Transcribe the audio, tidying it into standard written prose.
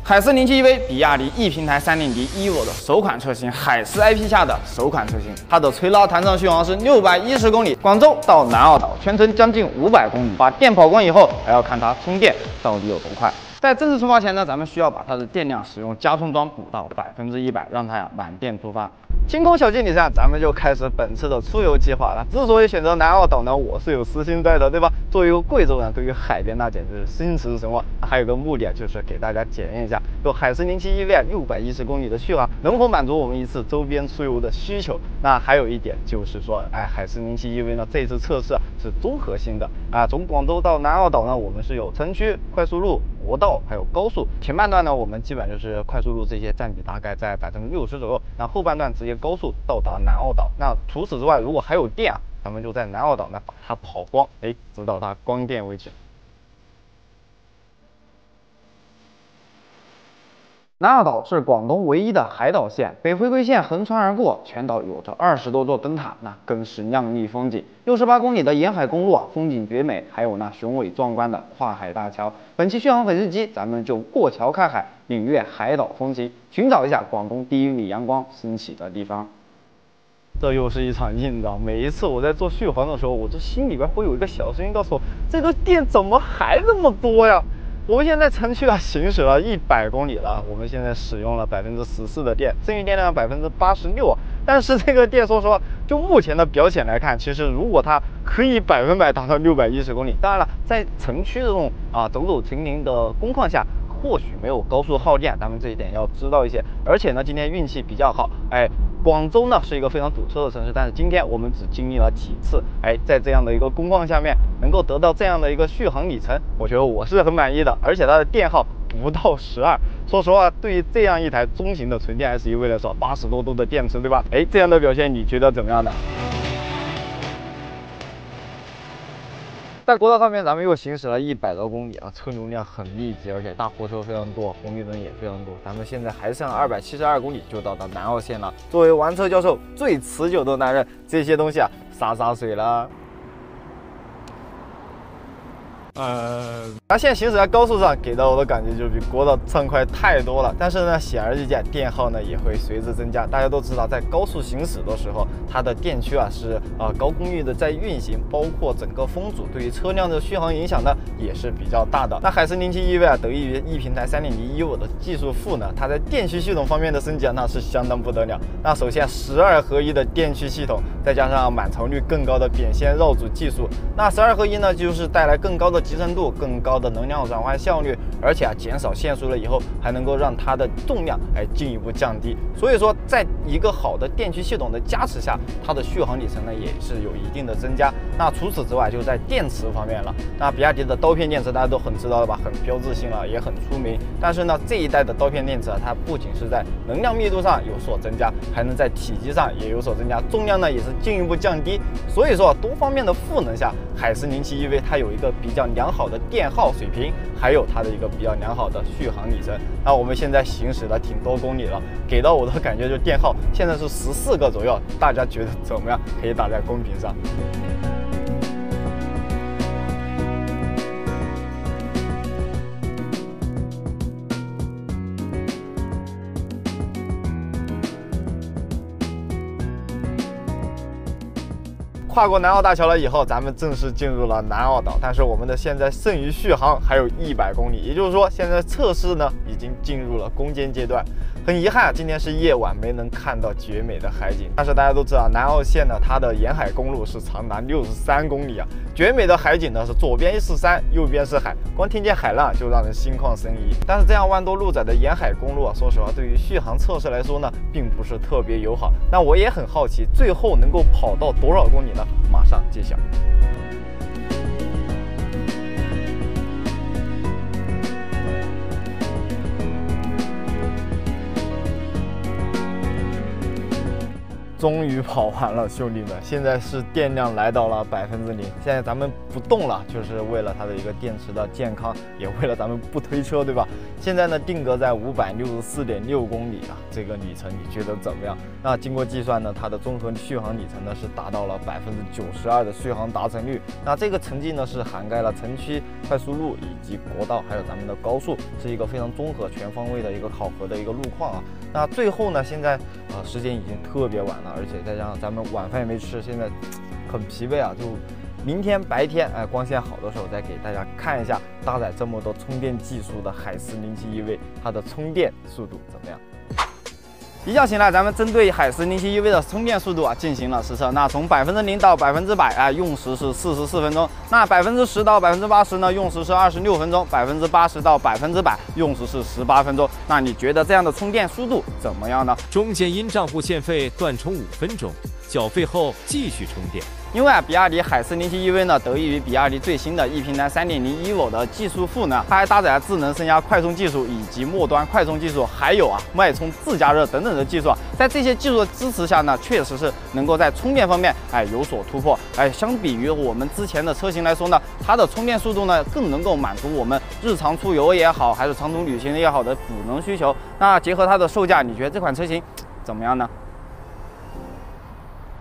海狮0.7 EV， 比亚迪 E 平台 3.0D EVO 的首款车型，海狮 IP 下的首款车型。它的垂拉弹唱续航是610公里，广州到南澳岛全程将近500公里。把电跑光以后，还要看它充电到底有多快。在正式出发前呢，咱们需要把它的电量使用加充装补到100%，让它满电出发。清空小经理上，咱们就开始本次的出游计划了。之所以选择南澳岛呢，我是有私心在的，对吧？作为一个贵州人，对于海边那简直是心驰神往。还有个目的就是给大家检验一下，就海狮0.7 EV 610公里的续航能否满足我们一次周边出游的需求。那还有一点就是说，海狮0.7 EV 呢，这次测试是综合性的啊。从广州到南澳岛呢，我们是有城区、快速路、国道还有高速。前半段呢，我们基本就是快速路这些占比大概在60%左右，那后半段直接高速到达南澳岛。那除此之外，如果还有电啊，咱们就在南澳岛呢把它跑光，直到它光电为止。南澳岛是广东唯一的海岛县，北回归线横穿而过，全岛有着20多座灯塔，那更是亮丽风景。68公里的沿海公路啊，风景绝美，还有那雄伟壮观的跨海大桥。本期续航粉丝机，咱们就过桥看海，领略海岛风情，寻找一下广东第一缕阳光升起的地方。这又是一场硬仗。每一次我在做续航的时候，我这心里边会有一个小声音告诉我，这个电怎么还那么多呀？我们现在城区行驶了100公里了，我们现在使用了14%的电，剩余电量86%。但是这个电，说实话，就目前的表现来看，其实如果它可以100%达到610公里，当然了，在城区这种走走停停的工况下，或许没有高速耗电，咱们这一点要知道一些。而且呢，今天运气比较好，广州呢是一个非常堵车的城市，但是今天我们只经历了几次，在这样的一个工况下面，能够得到这样的一个续航里程，我觉得我是很满意的。而且它的电耗不到12，说实话，对于这样一台中型的纯电 SUV 来说，80多度的电池，对吧？这样的表现你觉得怎么样呢？在国道上面，咱们又行驶了100多公里啊，车流量很密集，而且大货车非常多，红绿灯也非常多。咱们现在还剩272公里就到达南澳线了。作为玩车教授最持久的男人，这些东西洒水了。现在行驶在高速上，给到我的感觉就比国道畅快太多了。但是呢，显而易见，电耗呢也会随之增加。大家都知道，在高速行驶的时候，它的电驱是高功率的在运行，包括整个风阻对于车辆的续航影响呢也是比较大的。那海狮0.7 EV得益于 E 平台 3.0D EVO 的技术赋能，它在电驱系统方面的升级那是相当不得了。那首先12合一的电驱系统，再加上满槽率更高的扁线绕组技术，那12合一呢就是带来更高的集成度、更高的能量转换效率，而且减少线数了以后，还能够让它的重量进一步降低。所以说，在一个好的电驱系统的加持下，它的续航里程呢也是有一定的增加。那除此之外，就在电池方面了。那比亚迪的刀片电池大家都很知道了吧，很标志性了，也很出名。但是呢，这一代的刀片电池它不仅是在能量密度上有所增加，还能在体积上也有所增加，重量呢也是进一步降低。所以说，多方面的赋能下，海狮0.7 EV 它有一个比较良好的电耗水平，还有它的一个比较良好的续航里程。那我们现在行驶了挺多公里了，给到我的感觉就电耗现在是14个左右，大家觉得怎么样？可以打在公屏上。跨过南澳大桥了以后，咱们正式进入了南澳岛。但是我们的现在剩余续航还有100公里，也就是说，现在测试呢已经进入了攻坚阶段。很遗憾，今天是夜晚，没能看到绝美的海景。但是大家都知道，南澳线呢，它的沿海公路是长达63公里啊，绝美的海景呢是左边是山，右边是海，光听见海浪就让人心旷神怡。但是这样万多路窄的沿海公路说实话，对于续航测试来说呢，并不是特别友好。那我也很好奇，最后能够跑到多少公里呢？马上揭晓。 终于跑完了，兄弟们！现在是电量来到了0%，现在咱们不动了，就是为了它的一个电池的健康，也为了咱们不推车，对吧？现在呢，定格在564.6公里啊，这个里程你觉得怎么样？那经过计算呢，它的综合续航里程呢是达到了92%的续航达成率。那这个成绩呢是涵盖了城区快速路以及国道，还有咱们的高速，是一个非常综合、全方位的一个考核的一个路况啊。那最后呢，现在时间已经特别晚了，而且再加上咱们晚饭也没吃，现在很疲惫啊。就明天白天光线好的时候再给大家看一下搭载这么多充电技术的海思07 EV 它的充电速度怎么样。一觉醒来，咱们针对海思07 EV 的充电速度进行了实测。那从0%到100%用时是44分钟。那10%到80%呢，用时是26分钟；80%到100%用时是18分钟。那你觉得这样的充电速度怎么样呢？ 中间因账户欠费断充5分钟，缴费后继续充电。 因为比亚迪海思07 EV呢，得益于比亚迪最新的E平台3.0 evo 的技术赋能，它还搭载了智能升压快充技术以及末端快充技术，还有脉冲自加热等等的技术。在这些技术的支持下呢，确实是能够在充电方面有所突破。相比于我们之前的车型来说呢，它的充电速度呢更能够满足我们日常出游也好，还是长途旅行也好的补能需求。那结合它的售价，你觉得这款车型怎么样呢？